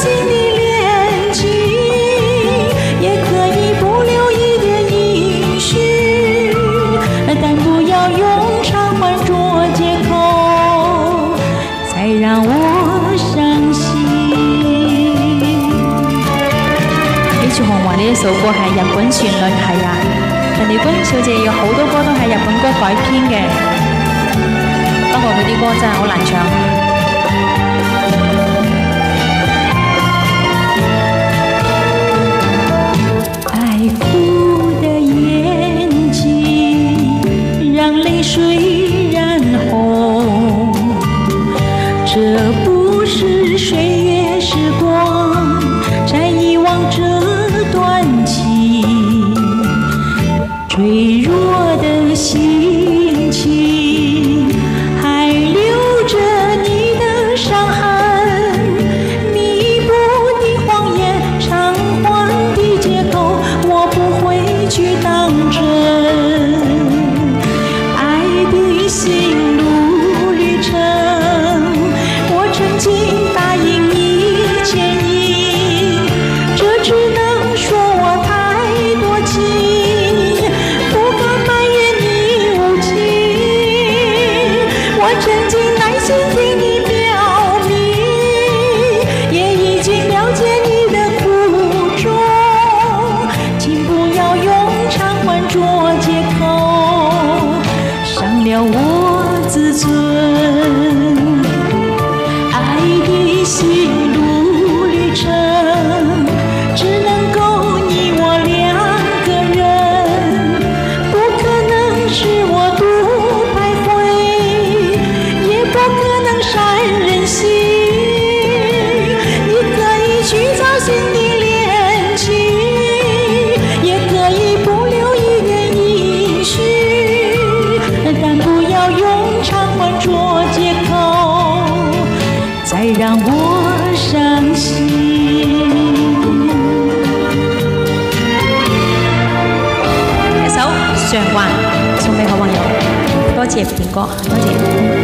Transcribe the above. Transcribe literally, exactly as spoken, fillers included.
心的恋情，也可以不留一点音讯，但不要用偿还做借口，再让我伤心。李柱雄話呢一首歌係日本旋律，係啊，人哋君小姐有好多歌都係日本歌改編嘅，不過佢啲歌真係好難唱。 水染红，这不是岁月时光，在遗忘这段情，脆弱的心情还留着你的伤痕，弥补你谎言偿还的借口，我不会去当真。 心路旅程，我曾经答应你牵引，这只能说我太多情，不敢埋怨你无情。我曾经耐心听你表明，也已经了解你的苦衷，请不要用偿还做借口，伤了我。 自尊，爱的心路旅程，只能够你我两个人，不可能是我独徘徊，也不可能善人心。你可以去找新的恋情，也可以不留一点音讯，但不要用。 偿还做借口，再让我伤心。一首《償還》送俾好朋友，多謝點歌，多謝。